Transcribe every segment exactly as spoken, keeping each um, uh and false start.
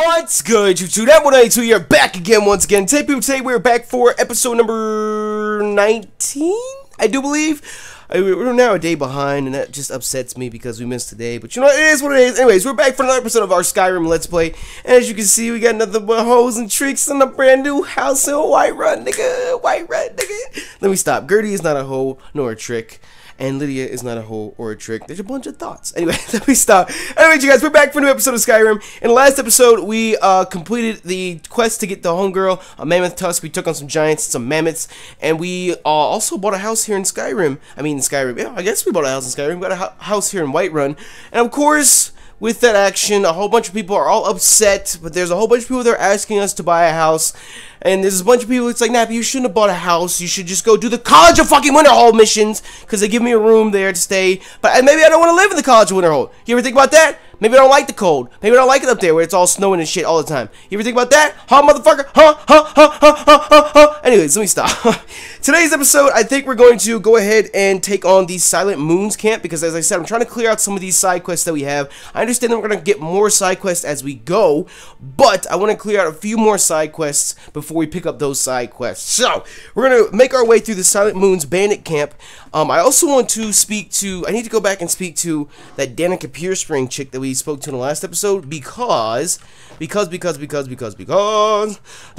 What's good, YouTube? That one ninety-two here, back again once again. Today, people, today we're back for episode number nineteen, I do believe. I, we're now a day behind, and that just upsets me because we missed today. But you know, it is what it is. Anyways, we're back for another episode of our Skyrim Let's Play. And as you can see, we got nothing but hoes and tricks in a brand new house in Whiterun, nigga. Whiterun, nigga. Let me stop. Gertie is not a hoe nor a trick. And Lydia is not a hoe or a trick. There's a bunch of thoughts. Anyway, let me stop. Anyways, you guys, we're back for a new episode of Skyrim. In the last episode, we uh, completed the quest to get the homegirl, a Mammoth Tusk. We took on some giants, some mammoths, and we uh, also bought a house here in Skyrim. I mean, Skyrim. Yeah, I guess we bought a house in Skyrim. We got a ho house here in Whiterun. And of course, with that action, a whole bunch of people are all upset, but there's a whole bunch of people that are asking us to buy a house. And there's a bunch of people, it's like, Nappy, you shouldn't have bought a house. You should just go do the College of fucking Winterhold missions, because they give me a room there to stay. But maybe I don't want to live in the College of Winterhold. You ever think about that? Maybe I don't like the cold. Maybe I don't like it up there where it's all snowing and shit all the time. You ever think about that? Huh, motherfucker? Huh, huh, huh, huh, huh, huh, huh. Anyways, let me stop. Today's episode, I think we're going to go ahead and take on the Silent Moons camp, because as I said, I'm trying to clear out some of these side quests that we have. I understand that we're going to get more side quests as we go, but I want to clear out a few more side quests before we pick up those side quests. So, we're going to make our way through the Silent Moons bandit camp. Um, I also want to speak to, I need to go back and speak to that Danica Peerspring chick that we spoke to in the last episode, because, because, because, because, because, because,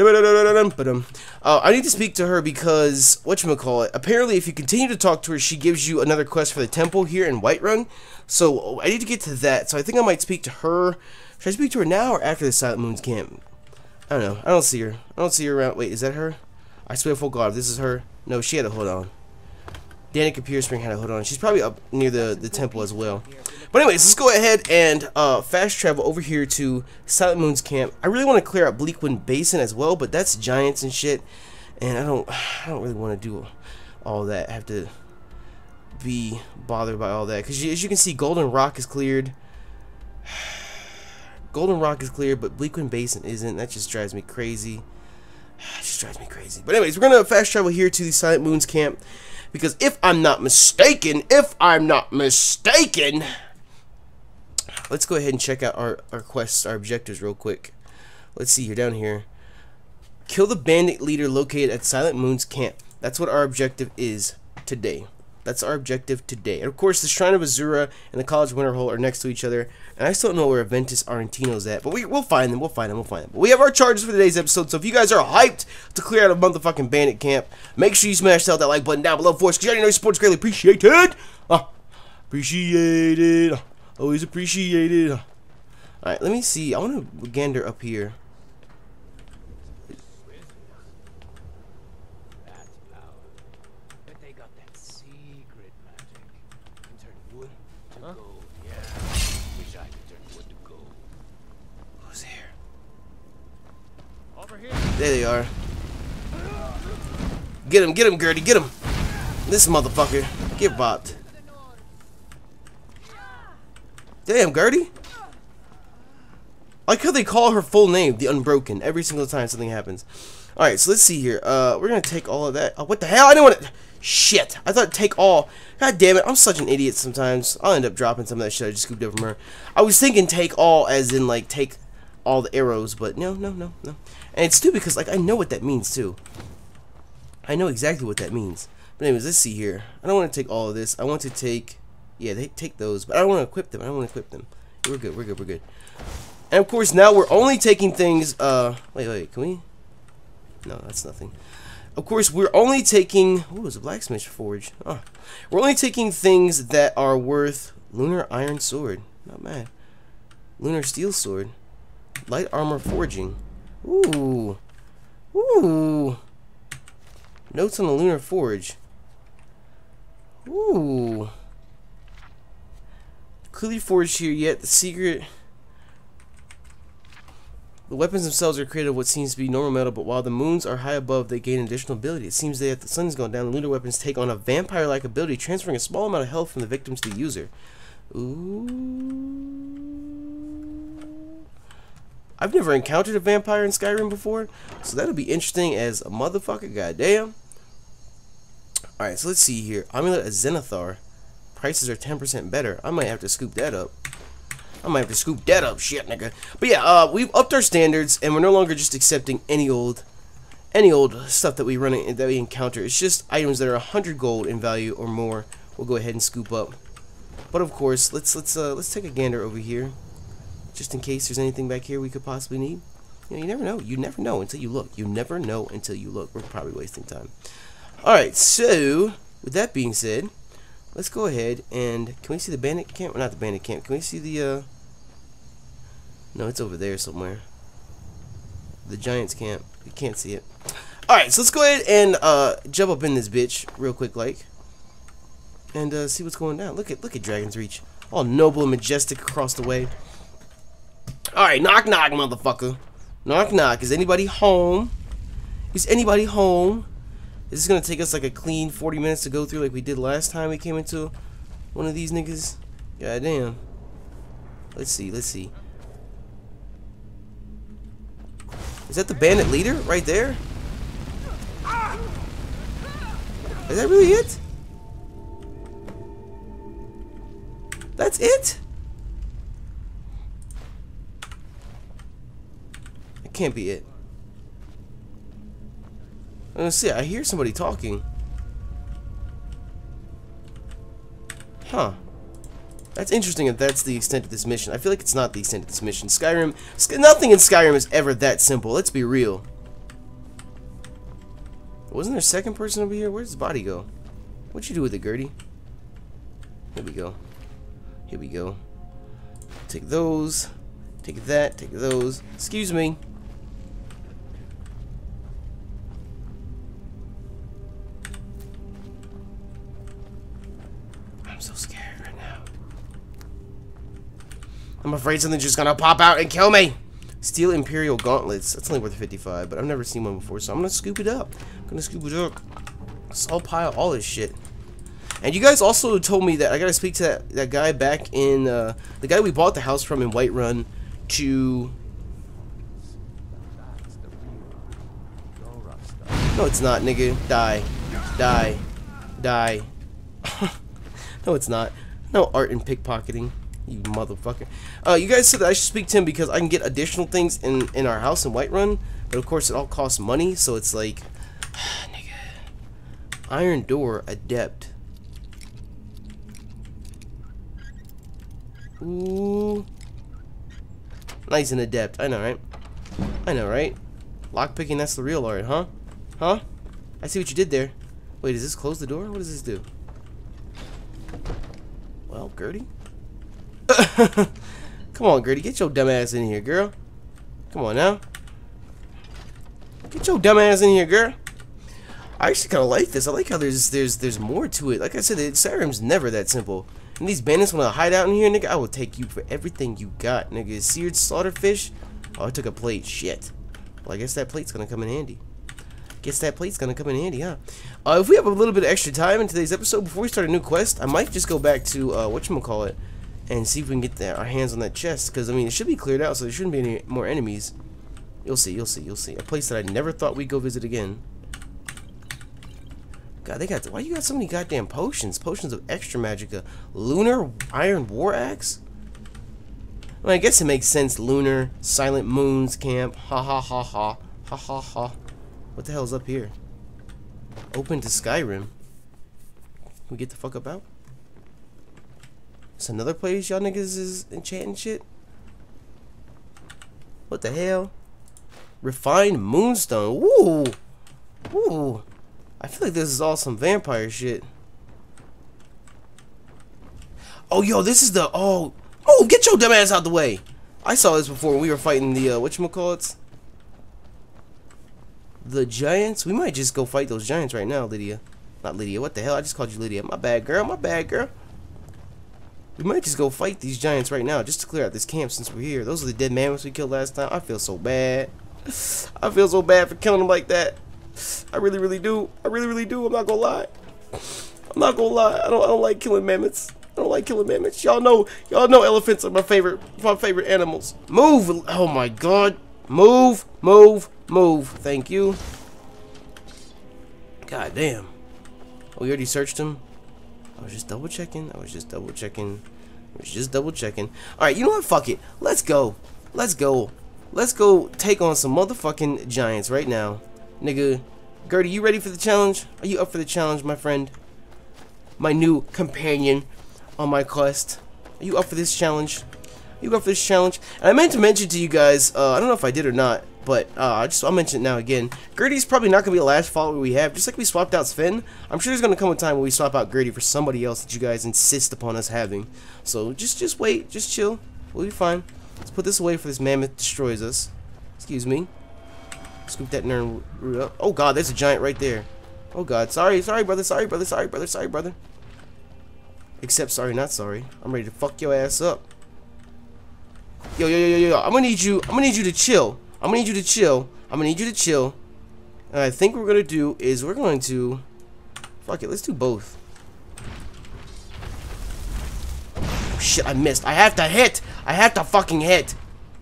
uh, I need to speak to her because, whatchamacallit, apparently if you continue to talk to her, she gives you another quest for the temple here in Whiterun. So, I need to get to that, so I think I might speak to her. Should I speak to her now or after the Silent Moons camp? I don't know. I don't see her. I don't see her around. Wait, is that her? I swear for God, if this is her. No, she had a hood on. Danica Peerspring had a hood on. She's probably up near the, the temple as well. But anyways, let's go ahead and uh, fast travel over here to Silent Moon's camp. I really want to clear out Bleakwind Basin as well, but that's giants and shit. And I don't I don't really want to do all that. I have to be bothered by all that. Because as you can see, Golden Rock is cleared. Golden Rock is cleared, but Bleakwind Basin isn't. That just drives me crazy. It just drives me crazy. But anyways, we're going to fast travel here to the Silent Moon's camp. Because if I'm not mistaken, if I'm not mistaken, let's go ahead and check out our, our quests, our objectives real quick. Let's see here, down here. Kill the bandit leader located at Silent Moon's camp. That's what our objective is today. That's our objective today. And of course, the Shrine of Azura and the College of Winterhold are next to each other. And I still don't know where Aventus Argentino's at. But we, we'll find them. We'll find them. We'll find them. But we have our charges for today's episode. So if you guys are hyped to clear out a motherfucking bandit camp, make sure you smash that like button down below for us. Because you already know your support is greatly appreciated. Uh, appreciated. Always appreciated. Alright, let me see. I want to gander up here. There they are. Get him, get him, Gertie, get him. This motherfucker. Get bopped. Damn, Gertie. I like how they call her full name, the Unbroken, every single time something happens. Alright, so let's see here. Uh, we're gonna take all of that. Oh, what the hell? I didn't want to. Shit. I thought take all. God damn it. I'm such an idiot sometimes. I'll end up dropping some of that shit I just scooped up from her. I was thinking take all as in, like, take all the arrows, but no, no, no, no. And it's stupid because, like, I know what that means, too. I know exactly what that means. But anyways, let's see here. I don't want to take all of this. I want to take, yeah, they take those, but I don't want to equip them. I don't want to equip them. We're good, we're good, we're good. And, of course, now we're only taking things, uh, wait, wait, can we? No, that's nothing. Of course, we're only taking, ooh, it's a blacksmith forge. Oh. We're only taking things that are worth lunar iron sword. Not bad. Lunar steel sword. Light armor forging. Ooh. Ooh. Notes on the lunar forge. Ooh. Clearly forged here, yet the secret. The weapons themselves are created of what seems to be normal metal, but while the moons are high above, they gain additional ability. It seems that if the sun is going down, the lunar weapons take on a vampire-like ability, transferring a small amount of health from the victim to the user. Ooh. I've never encountered a vampire in Skyrim before, so that'll be interesting as a motherfucker, goddamn. Alright, so let's see here. Amulet of Zenithar. Prices are ten percent better. I might have to scoop that up. I might have to scoop that up, shit, nigga. But yeah, uh, we've upped our standards, and we're no longer just accepting any old, any old stuff that we run in, that we encounter. It's just items that are a hundred gold in value or more. We'll go ahead and scoop up. But of course, let's let's uh, let's take a gander over here, just in case there's anything back here we could possibly need. You know, you never know. You never know until you look. You never know until you look. We're probably wasting time. All right. So with that being said, let's go ahead and can we see the bandit camp? Well, not the bandit camp. Can we see the? Uh, no, it's over there somewhere. The Giants camp. You can't see it. All right. So let's go ahead and uh, jump up in this bitch real quick, like, and uh, see what's going down. Look at look at Dragon's Reach, all noble and majestic across the way. All right. Knock knock, motherfucker. Knock knock. Is anybody home? Is anybody home? Is this gonna take us like a clean forty minutes to go through like we did last time we came into one of these niggas? God damn. Let's see, let's see. Is that the bandit leader right there? Is that really it? That's it? Can't be it. Let's see. I hear somebody talking. Huh. That's interesting if that's the extent of this mission. I feel like it's not the extent of this mission. Skyrim, nothing in Skyrim is ever that simple. Let's be real. Wasn't there a second person over here? Where's his body go? What'd you do with it, Gertie? Here we go. Here we go. Take those. Take that. Take those. Excuse me. So scared right now. I'm afraid something's just gonna pop out and kill me. Steel Imperial Gauntlets. That's only worth fifty-five, but I've never seen one before, so I'm gonna scoop it up. I'm gonna scoop it up. So I'll pile all this shit. And you guys also told me that I gotta speak to that, that guy back in uh, the guy we bought the house from in Whiterun to. No, it's not, nigga. Die, die, die. No, it's not. No art in pickpocketing, you motherfucker. Uh, you guys said that I should speak to him because I can get additional things in, in our house in Whiterun, but of course it all costs money, so it's like, nigga. Iron Door Adept. Ooh. Nice and adept. I know, right? I know, right? Lockpicking, that's the real art, huh? Huh? I see what you did there. Wait, does this close the door? What does this do? Well, Gertie. Come on, Gertie. Get your dumb ass in here, girl. Come on now. Get your dumb ass in here, girl. I actually kind of like this. I like how there's there's there's more to it. Like I said, it, Skyrim's never that simple. And these bandits want to hide out in here, nigga. I will take you for everything you got, nigga. Seared slaughterfish. Oh, I took a plate. Shit. Well, I guess that plate's gonna come in handy. Guess that plate's gonna come in handy, huh? Uh, if we have a little bit of extra time in today's episode before we start a new quest, I might just go back to uh, whatchamacallit and see if we can get the, our hands on that chest. Because I mean, it should be cleared out, so there shouldn't be any more enemies. You'll see, you'll see, you'll see. A place that I never thought we'd go visit again. God, they got. Why you got so many goddamn potions? Potions of extra magicka. Lunar Iron War Axe. I mean, I guess it makes sense. Lunar Silent Moons Camp. Ha ha ha ha ha ha ha. What the hell's up here? Open to Skyrim. Can we get the fuck up out? It's another place y'all niggas is enchanting shit? What the hell? Refined Moonstone. Ooh. Ooh. I feel like this is all some vampire shit. Oh, yo, this is the... Oh. Oh, get your dumb ass out the way. I saw this before when we were fighting the... Uh, whatchamacallits? The giants? We might just go fight those giants right now, Lydia. Not Lydia. What the hell? I just called you Lydia. My bad, girl. My bad, girl. We might just go fight these giants right now just to clear out this camp since we're here. Those are the dead mammoths we killed last time. I feel so bad. I feel so bad for killing them like that. I really, really do. I really, really do. I'm not gonna lie. I'm not gonna lie. I don't. I don't like killing mammoths. I don't like killing mammoths. Y'all know. Y'all know elephants are my favorite. My favorite animals. Move. Oh my God. Move. Move. Move. Thank you. God damn. Oh, we already searched him. I was just double checking. I was just double checking. Just double checking. Alright, you know what? Fuck it. Let's go. Let's go. Let's go take on some motherfucking giants right now. Nigga. Gertie, you ready for the challenge? Are you up for the challenge, my friend? My new companion on my quest. Are you up for this challenge? Are you up for this challenge? And I meant to mention to you guys, uh, I don't know if I did or not, but uh, I just I'll mention it now again. Gertie's probably not gonna be the last follower we have. Just like we swapped out Sven, I'm sure there's gonna come a time when we swap out Gertie for somebody else that you guys insist upon us having. So just just wait, just chill. We'll be fine. Let's put this away before this mammoth destroys us. Excuse me. Scoop that nerd root up. Oh god, there's a giant right there. Oh god, sorry, sorry brother, sorry brother, sorry brother, sorry brother. Except sorry, not sorry. I'm ready to fuck your ass up. Yo, yo, yo, yo, yo. I'm gonna need you. I'm gonna need you to chill. I'm gonna need you to chill. I'm gonna need you to chill. And I think what we're gonna do is we're going to. Fuck it. Let's do both. Oh, shit! I missed. I have to hit. I have to fucking hit.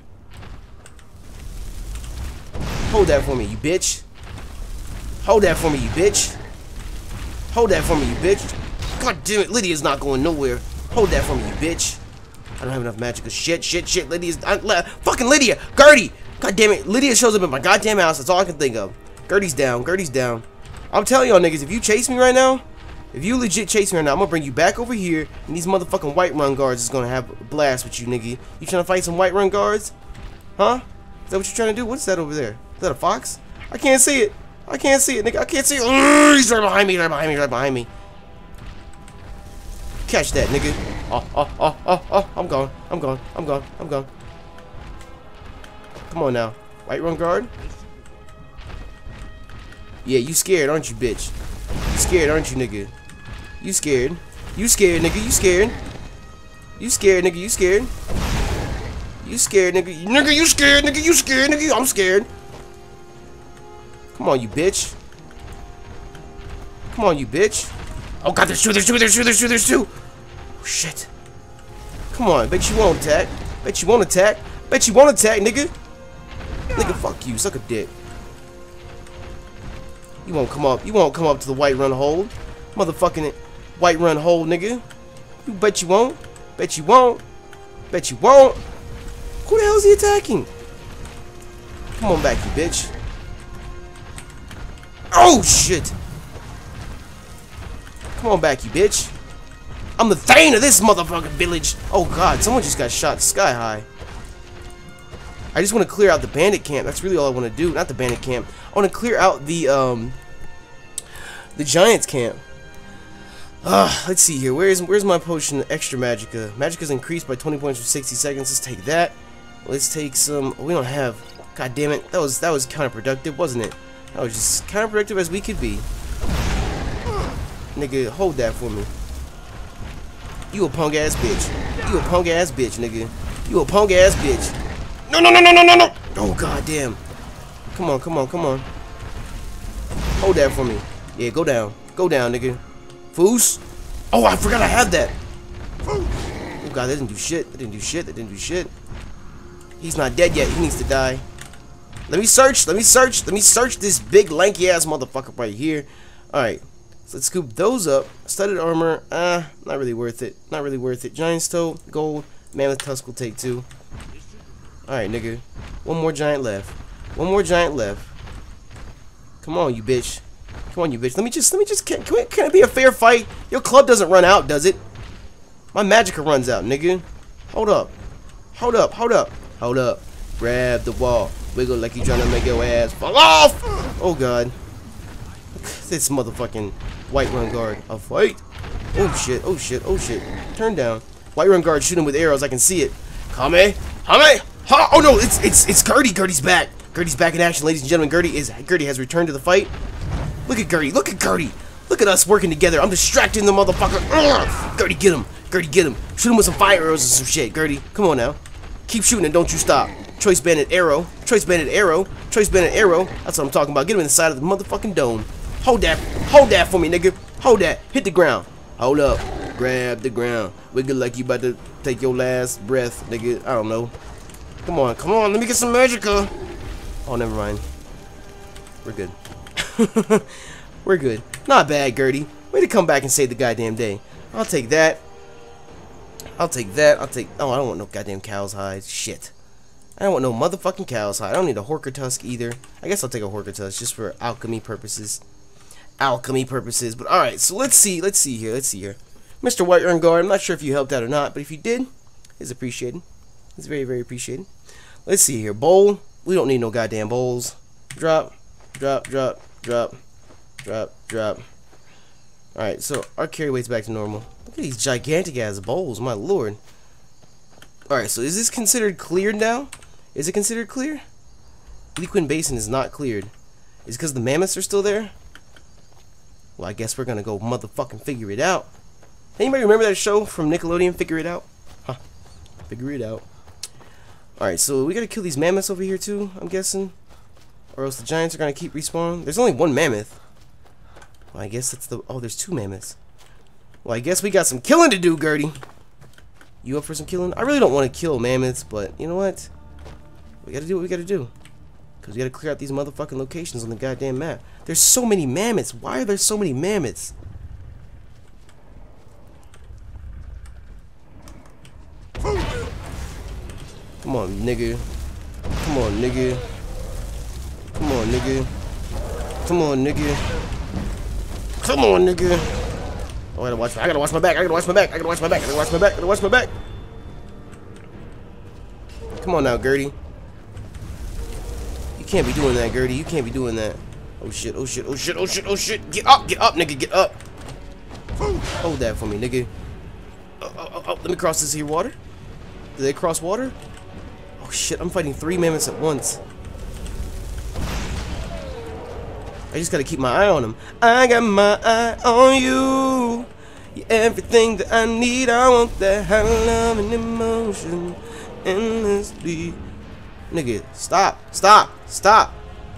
Hold that for me, you bitch. Hold that for me, you bitch. Hold that for me, you bitch. God damn it, Lydia's not going nowhere. Hold that for me, you bitch. I don't have enough magic. Shit, shit, shit. Lydia's uh, fucking Lydia. Gertie. God damn it. Lydia shows up at my goddamn house. That's all I can think of. Gertie's down. Gertie's down. I'm telling y'all niggas, if you chase me right now, if you legit chase me right now, I'm gonna bring you back over here, and these motherfucking white run guards is gonna have a blast with you, nigga. You trying to fight some white run guards? Huh? Is that what you're trying to do? What's that over there? Is that a fox? I can't see it. I can't see it, nigga. I can't see it. Urgh, he's right behind me. Right behind me. Right behind me. Catch that, nigga. Oh, oh, oh, oh, oh. I'm gone. I'm gone. I'm gone. I'm gone. Come on now. White run guard. Yeah, you scared, aren't you, bitch? You scared, aren't you, nigga? You scared. You scared, nigga. You scared. You scared, nigga. You scared. You scared, nigga. Nigga, you scared, nigga. You scared, nigga. I'm scared. Come on, you bitch. Come on, you bitch. Oh god, there's two, there's two, there's two, there's two, there's two. Oh, shit. Come on, bet you won't attack. Bet you won't attack. Bet you won't attack, nigga. Nigga, fuck you. Suck a dick. You won't come up. You won't come up to the white run hold. Motherfucking white run hold, nigga. You bet you won't. Bet you won't. Bet you won't. Who the hell is he attacking? Come on back, you bitch. Oh, shit. Come on back, you bitch. I'm the thane of this motherfucking village. Oh, God. Someone just got shot sky high. I just want to clear out the bandit camp. That's really all I want to do. Not the bandit camp. I want to clear out the, um... the giants camp. Uh, let's see here. Where's where's my potion extra magicka? Magicka's increased by twenty points for sixty seconds. Let's take that. Let's take some. We don't have. God damn it. That was that was counterproductive, wasn't it? That was just counterproductive as we could be. Nigga, hold that for me. You a punk ass bitch. You a punk ass bitch, nigga. You a punk ass bitch. No no no no no no no. Oh god damn. Come on, come on, come on. Hold that for me. Yeah, go down. Go down, nigga. Foos. Oh, I forgot I had that. Oh god, that didn't do shit. That didn't do shit. That didn't do shit. He's not dead yet. He needs to die. Let me search. Let me search. Let me search this big lanky ass motherfucker right here. Alright. So let's scoop those up. Studded armor. Ah, uh, not really worth it. Not really worth it. Giant's toe, gold, mammoth tusk will take two. Alright, nigga. One more giant left. One more giant left. Come on, you bitch. Come on, you bitch. Let me just, let me just, can, can, it, can it be a fair fight? Your club doesn't run out, does it? My magicka runs out, nigga. Hold up. Hold up, hold up. Hold up. Grab the wall. Wiggle like you trying to make your ass fall off. Oh, God. This motherfucking white run guard. A fight. Oh, shit. Oh, shit. Oh, shit. Turn down. White run guard shooting with arrows. I can see it. Kame. Kame. Ha. Oh, no. It's, it's, it's Gertie. Gertie's back. Gertie's back in action, ladies and gentlemen. Gertie is, Gertie has returned to the fight. Look at Gertie. Look at Gertie. Look at us working together. I'm distracting the motherfucker. Ugh. Gertie, get him. Gertie, get him. Shoot him with some fire arrows and some shit. Gertie, come on now. Keep shooting and don't you stop. Choice bandit arrow. Choice bandit arrow. Choice bandit arrow. That's what I'm talking about. Get him in the side of the motherfucking dome. Hold that. Hold that for me, nigga. Hold that. Hit the ground. Hold up. Grab the ground. Wiggle like you about to take your last breath, nigga. I don't know. Come on. Come on. Let me get some magicka. Oh, never mind. We're good. We're good. Not bad, Gertie. Way to come back and save the goddamn day. I'll take that. I'll take that. I'll take... Oh, I don't want no goddamn cow's hide. Shit. I don't want no motherfucking cow's hide. I don't need a horker tusk either. I guess I'll take a horker tusk just for alchemy purposes. Alchemy purposes. But alright, so let's see. Let's see here. Let's see here. Mister White Earn Guard, I'm not sure if you helped out or not, but if you did, it's appreciated. It's very, very appreciated. Let's see here. Bowl. We don't need no goddamn bowls. Drop. Drop, drop, drop. Drop, drop. Alright, so our carry weight's back to normal. Look at these gigantic ass bowls, my lord. Alright, so is this considered cleared now? Is it considered clear? Liquid Basin is not cleared. Is it because the mammoths are still there? Well, I guess we're gonna go motherfucking figure it out. Anybody remember that show from Nickelodeon, Figure It Out? Huh. Figure it out. Alright, so we gotta kill these mammoths over here too, I'm guessing. Or else the giants are gonna keep respawning. There's only one mammoth. Well, I guess that's the... Oh, there's two mammoths. Well, I guess we got some killing to do, Gertie. You up for some killing? I really don't want to kill mammoths, but you know what? We gotta do what we gotta do. Because we gotta clear out these motherfucking locations on the goddamn map. There's so many mammoths. Why are there so many mammoths? Come on, nigga. Come on, nigga. Come on, nigga. Come on, nigga. Come on, nigga. Oh, I gotta watch. I gotta watch my back. I gotta watch my back. I gotta watch my back. I gotta watch my back. I gotta watch my back. Come on now, Gertie. You can't be doing that, Gertie. You can't be doing that. Oh shit. Oh shit. Oh shit. Oh shit. Oh shit. Get up. Get up, nigga. Get up. Hold that for me, nigga. Oh, oh, oh, oh. Let me cross this here water. Do they cross water? Oh shit. I'm fighting three mammoths at once. I just gotta keep my eye on him. I got my eye on you. You're everything that I need. I want that high love and emotion endlessly. Nigga, stop, stop, stop.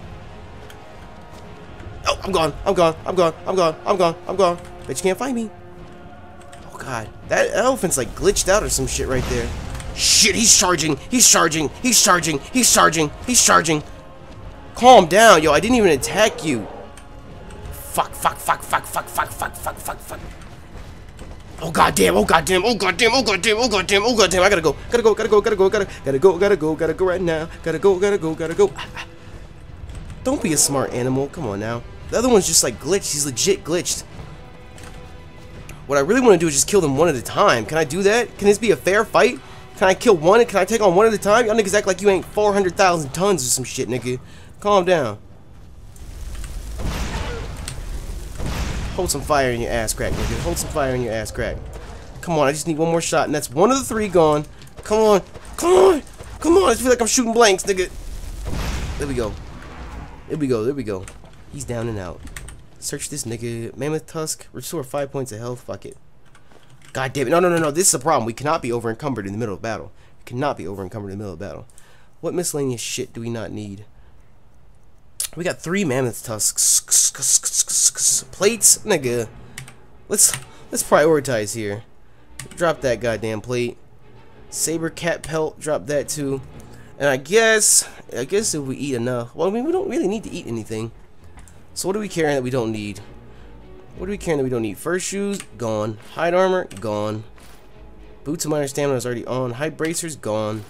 Oh, I'm gone, I'm gone, I'm gone, I'm gone, I'm gone, I'm gone. Bet you can't find me. Oh god, that elephant's like glitched out or some shit right there. Shit, he's charging, he's charging, he's charging, he's charging, he's charging. Calm down, yo, I didn't even attack you. Fuck, fuck, fuck, fuck, fuck, fuck, fuck, fuck, fuck, fuck. Oh goddamn, oh goddamn, oh goddamn, oh goddamn, oh goddamn, oh goddamn, I gotta go, gotta go, gotta go, gotta go, gotta, gotta go, gotta go, gotta go right now. Gotta go, gotta go, gotta go. Don't be a smart animal, come on now. The other one's just like glitched, he's legit glitched. What I really want to do is just kill them one at a time. Can I do that? Can this be a fair fight? Can I kill one? Can I take on one at a time? Y'all niggas act like you ain't four hundred thousand tons or some shit, nigga. Calm down. Hold some fire in your ass crack, nigga. Hold some fire in your ass crack. Come on, I just need one more shot, and that's one of the three gone. Come on. Come on. Come on. I just feel like I'm shooting blanks, nigga. There we go. There we go. There we go. He's down and out. Search this nigga. Mammoth Tusk. Restore five points of health. Fuck it. God damn it. No, no, no, no. This is a problem. We cannot be over encumbered in the middle of battle. We cannot be over encumbered in the middle of battle. What miscellaneous shit do we not need? We got three mammoth tusks. Plates, nigga. Let's let's prioritize here. Drop that goddamn plate. Saber cat pelt. Drop that too. And I guess I guess if we eat enough. Well, I mean, we don't really need to eat anything. So what are we carrying that we don't need? What are we carrying that we don't need? Fur shoes, gone. Hide armor, gone. Boots of minor stamina is already on. Hide bracers, gone.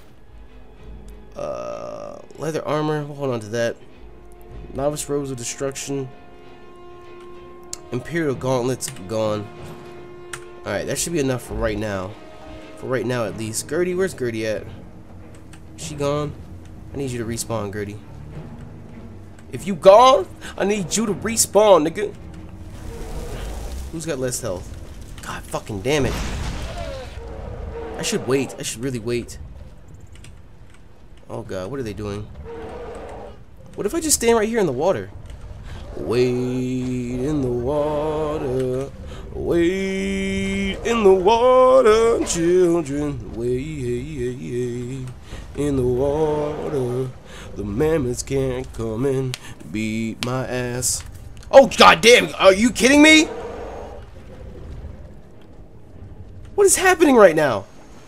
Uh, leather armor. We'll hold on to that. Novice robes of destruction. Imperial gauntlets, gone. Alright, that should be enough for right now. For right now, at least. Gertie, where's Gertie at? Is she gone? I need you to respawn, Gertie. If you gone, I need you to respawn, nigga. Who's got less health? God fucking damn it. I should wait. I should really wait. Oh god, what are they doing? What if I just stand right here in the water? Wait in the water. Wait in the water, children. Wait in the water. The mammoths can't come and beat my ass. Oh god damn, are you kidding me? What is happening right now?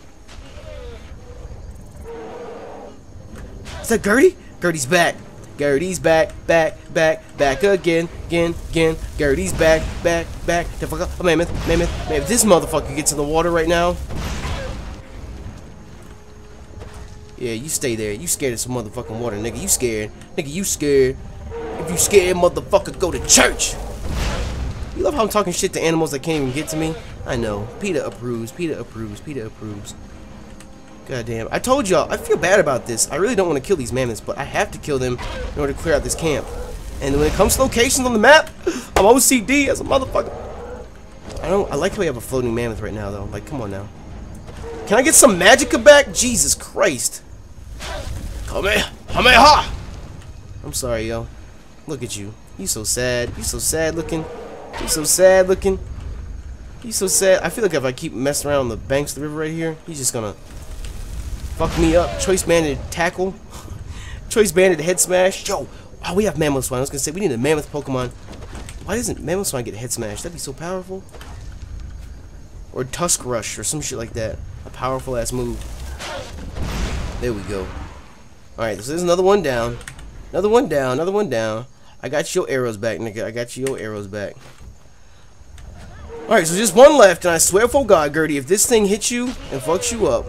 Is that Gertie? Gertie's back. Gertie's back, back, back, back again, again, again. Gertie's back, back, back. The fuck up. Oh, mammoth, mammoth, mammoth. This motherfucker gets in the water right now. Yeah, you stay there. You scared of some motherfucking water, nigga. You scared. Nigga, you scared. If you scared, motherfucker, go to church. You love how I'm talking shit to animals that can't even get to me? I know. PETA approves. PETA approves. PETA approves. God damn. I told y'all, I feel bad about this. I really don't want to kill these mammoths, but I have to kill them in order to clear out this camp. And when it comes to locations on the map, I'm O C D as a motherfucker. I don't. I like how we have a floating mammoth right now, though. Like, come on now. Can I get some magicka back? Jesus Christ. Kamehameha! I'm sorry, yo. Look at you. You so sad. You so sad looking. You so sad looking. You so sad. I feel like if I keep messing around on the banks of the river right here, he's just gonna fuck me up. Choice banded tackle. Choice banded head smash. Yo, oh, we have Mammoth Swine. I was gonna say we need a Mammoth Pokemon. Why doesn't Mammoth Swine get head smash? That'd be so powerful. Or Tusk Rush or some shit like that. A powerful ass move. There we go. Alright, so there's another one down. Another one down. Another one down. I got your arrows back, nigga. I got your arrows back. Alright, so just one left, and I swear for God, Gertie, if this thing hits you and fucks you up,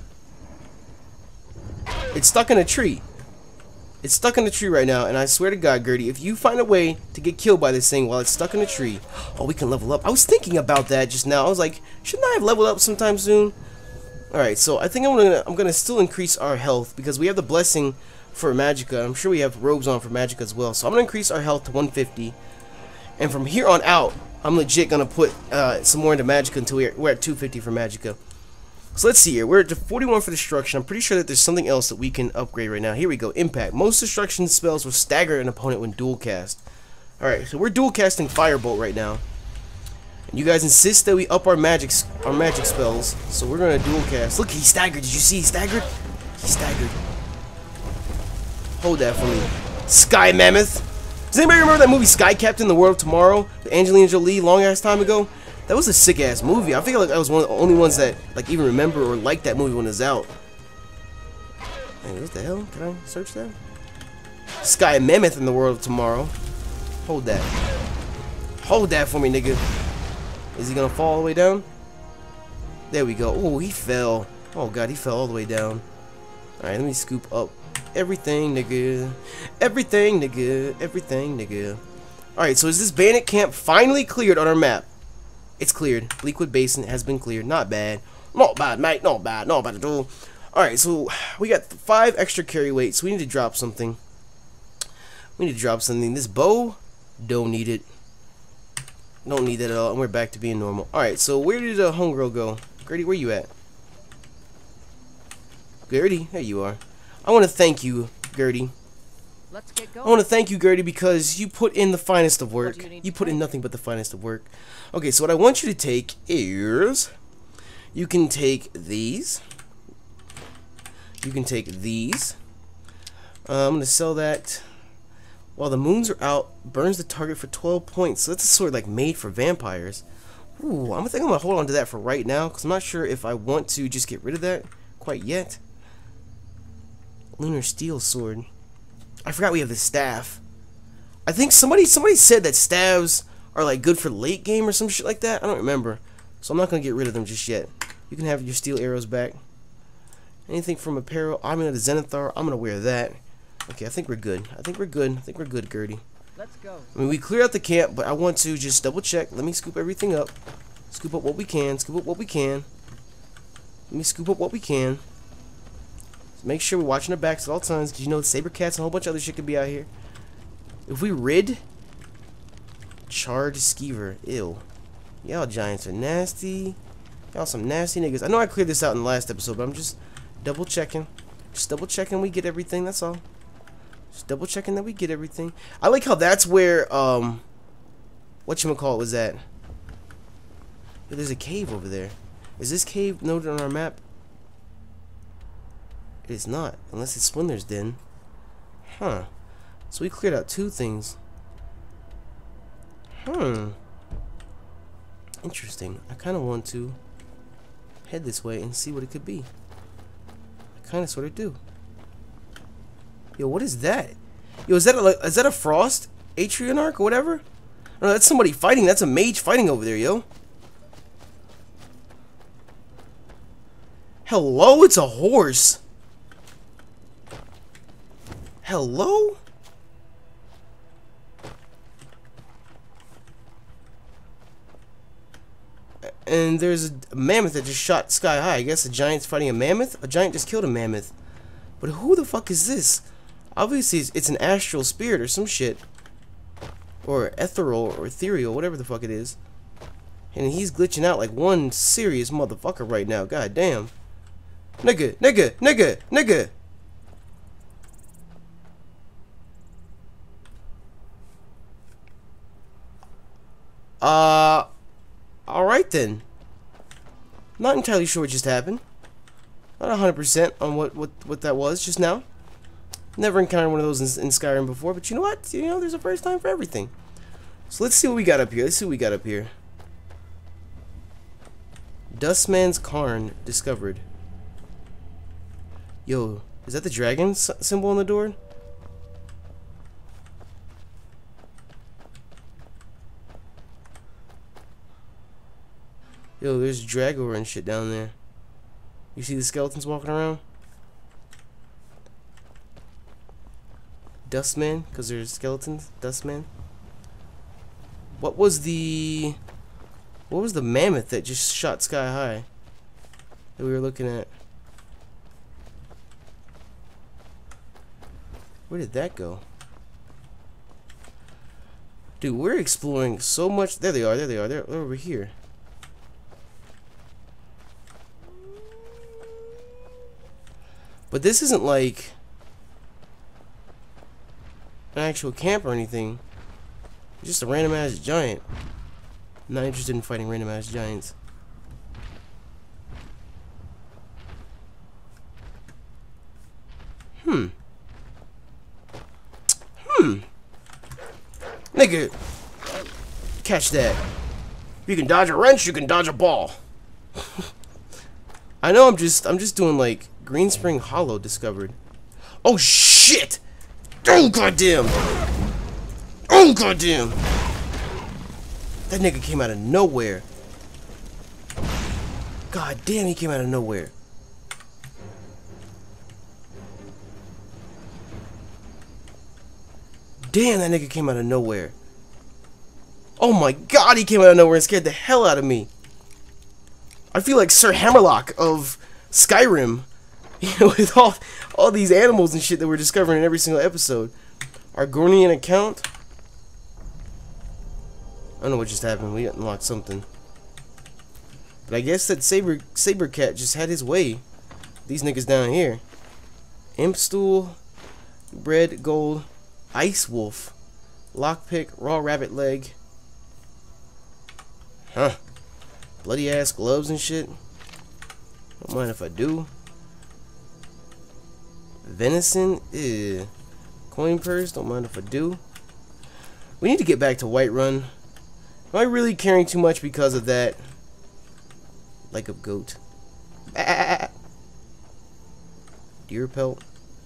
it's stuck in a tree. It's stuck in a tree right now, and I swear to God, Gertie, if you find a way to get killed by this thing while it's stuck in a tree, oh, we can level up. I was thinking about that just now. I was like, shouldn't I have leveled up sometime soon? Alright, so I think I'm gonna I'm gonna still increase our health because we have the blessing for Magicka. I'm sure we have robes on for Magicka as well. So I'm gonna increase our health to one fifty, and from here on out, I'm legit gonna put uh, some more into Magicka until we're, we're at two fifty for Magicka. So let's see here. We're at forty-one for destruction. I'm pretty sure that there's something else that we can upgrade right now. Here we go. Impact. Most destruction spells will stagger an opponent when dual cast. Alright, so we're dual casting Firebolt right now. And you guys insist that we up our magic our magic spells. So we're gonna dual cast. Look, he staggered. Did you see he staggered? He staggered. Hold that for me. Sky Mammoth. Does anybody remember that movie Sky Captain: The World of Tomorrow? With Angelina Jolie, long ass time ago? That was a sick ass movie. I feel like I was one of the only ones that like even remember or liked that movie when it was out. Hey, what the hell? Can I search that? Sky Mammoth in the World of Tomorrow. Hold that. Hold that for me, nigga. Is he gonna fall all the way down? There we go. Oh, he fell. Oh god, he fell all the way down. Alright, let me scoop up everything, nigga. Everything, nigga. Everything, nigga. Alright, so is this bandit camp finally cleared on our map? It's cleared. Bleakwood Basin has been cleared. Not bad. Not bad, mate. Not bad. Not bad at all. Alright, so we got five extra carry weight, so we need to drop something. We need to drop something. This bow, don't need it. Don't need that at all. And we're back to being normal. Alright, so where did the homegirl go? Gertie, where you at? Gertie, there you are. I want to thank you, Gertie. Let's get going. I want to thank you, Gertie, because you put in the finest of work. You, you put in nothing but the finest of work. Okay, so what I want you to take is... You can take these. You can take these. Uh, I'm going to sell that. While the moons are out, burns the target for twelve points. So that's a sword like made for vampires. Ooh, I'm think I'm going to hold on to that for right now, because I'm not sure if I want to just get rid of that quite yet. Lunar Steel Sword. I forgot we have the staff. I think somebody somebody said that staves are like good for late game or some shit like that. I don't remember. So I'm not going to get rid of them just yet. You can have your steel arrows back. Anything from apparel. I'm going to Zenithar. I'm going to wear that. Okay, I think we're good. I think we're good. I think we're good, Gertie. Let's go. I mean, we clear out the camp, but I want to just double check. Let me scoop everything up. Scoop up what we can. Scoop up what we can. Let me scoop up what we can. Make sure we're watching our backs at all times, because you know saber cats and a whole bunch of other shit could be out here. If we rid, charred skeever, ew. Y'all giants are nasty. Y'all some nasty niggas. I know I cleared this out in the last episode, but I'm just double checking. Just double checking we get everything. That's all. Just double checking that we get everything. I like how that's where um, whatchamacallit was at. There's a cave over there. Is this cave noted on our map? It is not, unless it's Splinter's Den. Huh. So we cleared out two things. Hmm. Interesting. I kind of want to head this way and see what it could be. I kind of sort of do. Yo, what is that? Yo, is that a, is that a Frost Atrianarch or whatever? No, that's somebody fighting. That's a mage fighting over there, yo. Hello, it's a horse. Hello? And there's a mammoth that just shot sky high. I guess a giant's fighting a mammoth? A giant just killed a mammoth. But who the fuck is this? Obviously, it's, it's an astral spirit or some shit. Or ethereal or ethereal, whatever the fuck it is. And he's glitching out like one serious motherfucker right now. God damn. Nigga, nigga, nigga, nigga. Uh, alright then. Not entirely sure what just happened. Not one hundred percent on what, what, what that was just now. Never encountered one of those in, in Skyrim before, but you know what? You know, there's a first time for everything. So let's see what we got up here. Let's see what we got up here. Dustman's Cairn discovered. Yo, is that the dragon symbol on the door? Yo, there's Dragor and shit down there. You see the skeletons walking around? Dustman, because there's skeletons. Dustman. What was the... What was the mammoth that just shot sky high? That we were looking at? Where did that go? Dude, we're exploring so much. There they are, there they are. They're, they're over here. But this isn't like an actual camp or anything. It's just a random ass giant. I'm not interested in fighting random ass giants. Hmm. Hmm. Nigga, catch that. You can dodge a wrench, you can dodge a ball. I know I'm just I'm just doing like Green Spring Hollow discovered. Oh shit! Oh goddamn! Oh goddamn! That nigga came out of nowhere. God damn, he came out of nowhere. Damn, that nigga came out of nowhere. Oh my god, he came out of nowhere and scared the hell out of me. I feel like Sir Hammerlock of Skyrim. You know, with all, all these animals and shit that we're discovering in every single episode. Argonian account? I don't know what just happened. We unlocked something. But I guess that Saber Saber Cat just had his way. These niggas down here. Imp Stool, Bread, Gold, Ice Wolf, Lockpick, Raw Rabbit Leg. Huh. Bloody ass gloves and shit. Don't mind if I do. Venison, ew. Coin purse, don't mind if I do. We need to get back to Whiterun. Am I really caring too much because of that? Like a goat. Ah. Deer pelt.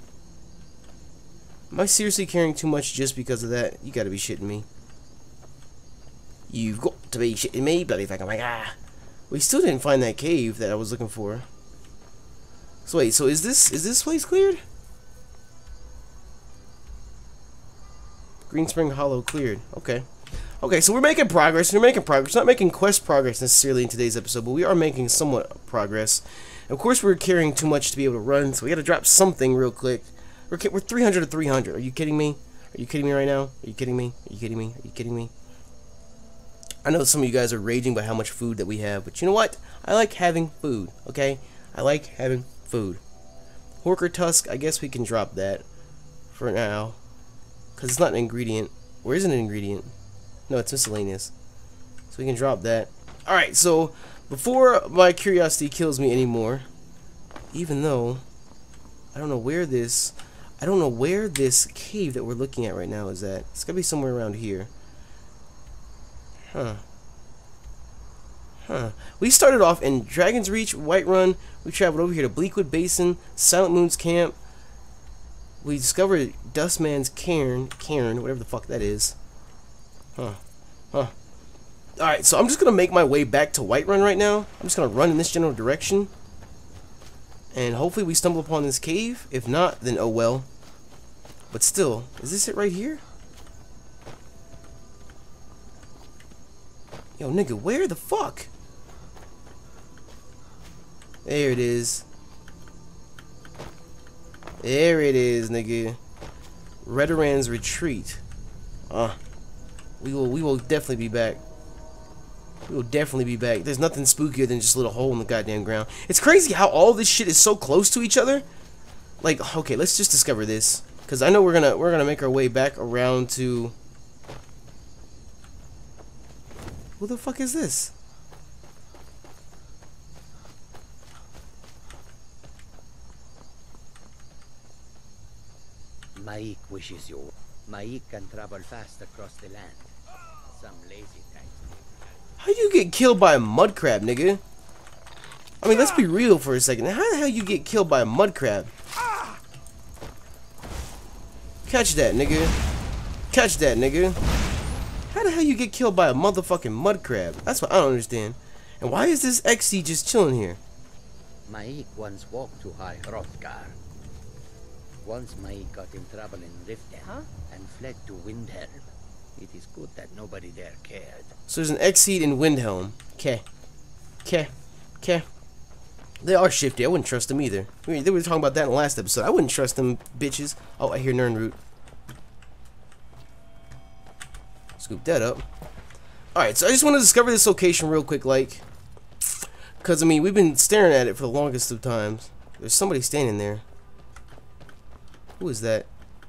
Am I seriously caring too much just because of that? You gotta be shitting me. You've got to be shitting me, bloody fuck. I'm like, ah. We still didn't find that cave that I was looking for. So wait, so is this is this place cleared? Green Spring Hollow cleared. Okay. Okay, so we're making progress. We're making progress. We're not making quest progress necessarily in today's episode, but we are making somewhat progress. And of course, we're carrying too much to be able to run, so we got to drop something real quick. We're we're three hundred to three hundred. Are you kidding me? Are you kidding me right now? Are you kidding me? Are you kidding me? Are you kidding me? I know some of you guys are raging by how much food that we have, but you know what? I like having food, okay? I like having food. Horker Tusk, I guess we can drop that for now. Because it's not an ingredient. Or is it an ingredient? No, it's miscellaneous. So we can drop that. Alright, so before my curiosity kills me anymore, even though I don't know where this I don't know where this cave that we're looking at right now is at. It's gotta be somewhere around here. Huh. Huh. We started off in Dragon's Reach, Whiterun. We traveled over here to Bleakwood Basin, Silent Moon's Camp. We discovered Dustman's Cairn, Cairn, whatever the fuck that is. Huh. Huh. Alright, so I'm just gonna make my way back to Whiterun right now. I'm just gonna run in this general direction. And hopefully we stumble upon this cave. If not, then oh well. But still, is this it right here? Yo, nigga, where the fuck? There it is. There it is, nigga. Redoran's retreat. Uh, we will we will definitely be back. We will definitely be back. There's nothing spookier than just a little hole in the goddamn ground. It's crazy how all this shit is so close to each other. Like, okay, let's just discover this, because I know we're gonna we're gonna make our way back around to. Who the fuck is this? Maik wishes you. Maik can travel fast across the land. Some lazy types. How you get killed by a mud crab, nigga? I mean, let's be real for a second. How the hell you get killed by a mud crab? Catch that, nigga. Catch that, nigga. How the hell you get killed by a motherfucking mud crab? That's what I don't understand. And why is this X C just chilling here? Maik once walked to High Hrothgar. Once Maik got in trouble in Riften Huh? and fled to Windhelm. It is good that nobody there cared. So there's an Exceed in Windhelm. Okay. Okay. Okay. They are shifty. I wouldn't trust them either. I mean, they were talking about that in the last episode. I wouldn't trust them bitches. Oh, I hear Nernroot. Scoop that up. Alright, so I just want to discover this location real quick, like. Because, I mean, we've been staring at it for the longest of times. There's somebody standing there. Who is that?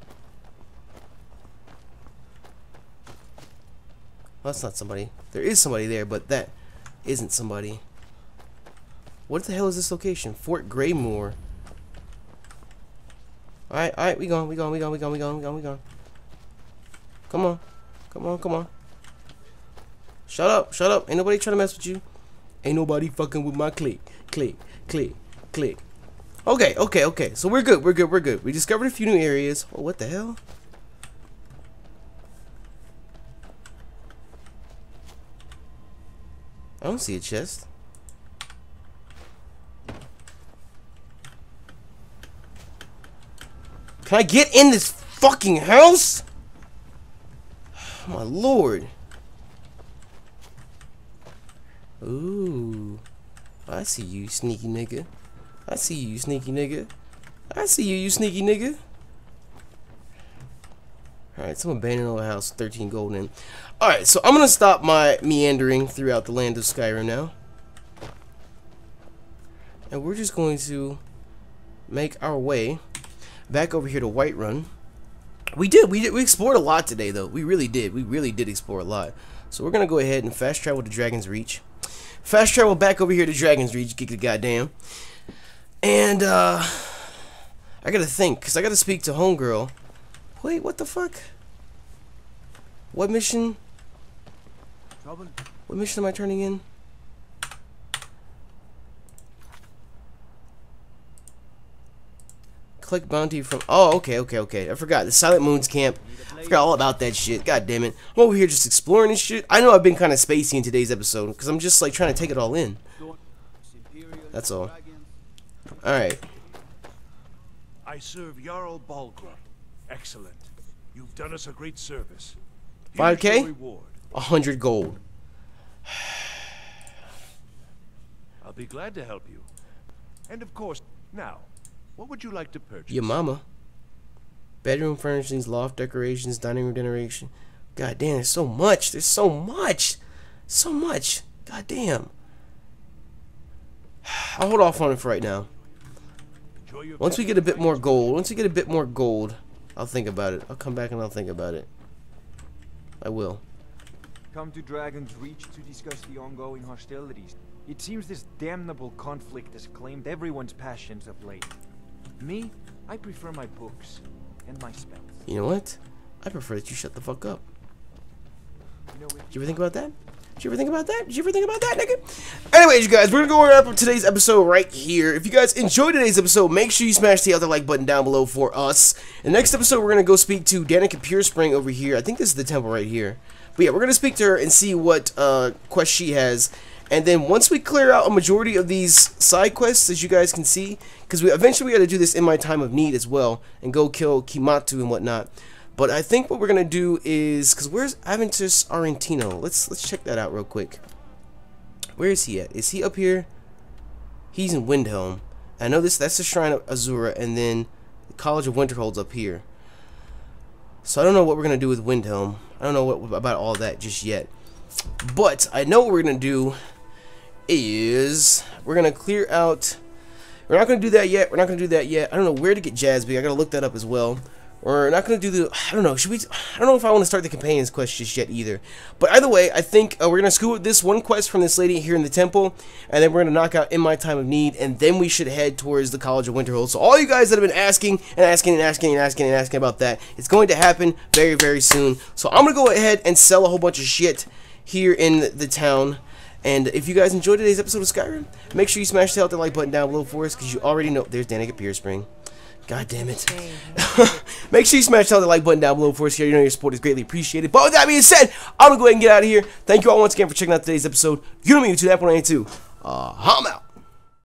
Well, that's not somebody. There is somebody there, but that isn't somebody. What the hell is this location? Fort Greymoor. Alright, alright, we going, we going, we going, we going, we going, we going, we going. Come on. Come on, come on. Shut up, shut up. Ain't nobody trying to mess with you. Ain't nobody fucking with my click. Click, click, click. Okay, okay, okay. So we're good, we're good, we're good. We discovered a few new areas. Oh, what the hell? I don't see a chest. Can I get in this fucking house? Oh, my lord. Ooh. I see you, sneaky nigga. I see you, sneaky nigga. I see you, you sneaky nigga. Alright, some abandoned old house, thirteen gold in. Alright, so I'm gonna stop my meandering throughout the land of Skyrim now. And we're just going to make our way back over here to Whiterun. We did, we did, we explored a lot today though. We really did, we really did explore a lot. So we're gonna go ahead and fast travel to Dragon's Reach. Fast travel back over here to Dragon's Reach, geek the goddamn. And, uh, I gotta think, because I gotta speak to Homegirl. Wait, what the fuck? What mission? Trouble. What mission am I turning in? Click bounty from... Oh, okay, okay, okay. I forgot. The Silent Moon's camp. I forgot all about that shit. God damn it. I'm over here just exploring this shit. I know I've been kind of spacey in today's episode, because I'm just, like, trying to take it all in. That's all. Alright. I serve Jarl Balgrunt. Excellent. You've done us a great service. five K? Here's your reward. A hundred gold. I'll be glad to help you. And of course, now, what would you like to purchase? Your mama. Bedroom furnishings, loft decorations, dining room decoration. God damn, there's so much. There's so much. So much. God damn. I'll hold off on it for right now. Enjoy your Once we get a bit more gold, once we get a bit more gold, I'll think about it. I'll come back and I'll think about it. I will. Come to Dragon's Reach to discuss the ongoing hostilities. It seems this damnable conflict has claimed everyone's passions of late. Me, I prefer my books and my spells. You know what? I prefer that you shut the fuck up. You know, Did you ever think about that? Did you ever think about that? Did you ever think about that, nigga? Anyways, you guys, we're gonna go wrap up today's episode right here. If you guys enjoyed today's episode, make sure you smash the other like button down below for us. In the next episode, we're gonna go speak to Danica Purespring over here. I think this is the temple right here. But yeah, we're gonna speak to her and see what uh, quest she has. And then once we clear out a majority of these side quests, as you guys can see, because we eventually we got to do this in my time of need as well, and go kill Kimatu and whatnot. But I think what we're gonna do is, because where's Aventus Argentino? Let's let's check that out real quick. Where is he at? Is he up here? He's in Windhelm. I know this. That's the Shrine of Azura, and then the College of Winterhold's up here. So I don't know what we're gonna do with Windhelm. I don't know what about all that just yet. But I know what we're gonna do is we're gonna clear out. We're not gonna do that yet. We're not gonna do that yet. I don't know where to get Jazby. I gotta look that up as well. We're not gonna do the. I don't know. Should we? I don't know if I want to start the companions quest just yet either. But either way, I think uh, we're gonna scoop with this one quest from this lady here in the temple, and then we're gonna knock out In My Time of Need, and then we should head towards the College of Winterhold. So all you guys that have been asking and asking and asking and asking and asking about that, it's going to happen very very soon. So I'm gonna go ahead and sell a whole bunch of shit here in the town. And if you guys enjoyed today's episode of Skyrim, make sure you smash the like button down below for us, because you already know. There's Danica Pierspring. God damn it. Make sure you smash the like button down below for us here. You know your support is greatly appreciated. But with that being said, I'm going to go ahead and get out of here. Thank you all once again for checking out today's episode. You know me, TheKingNappy one eighty-two. Uh, I'm out.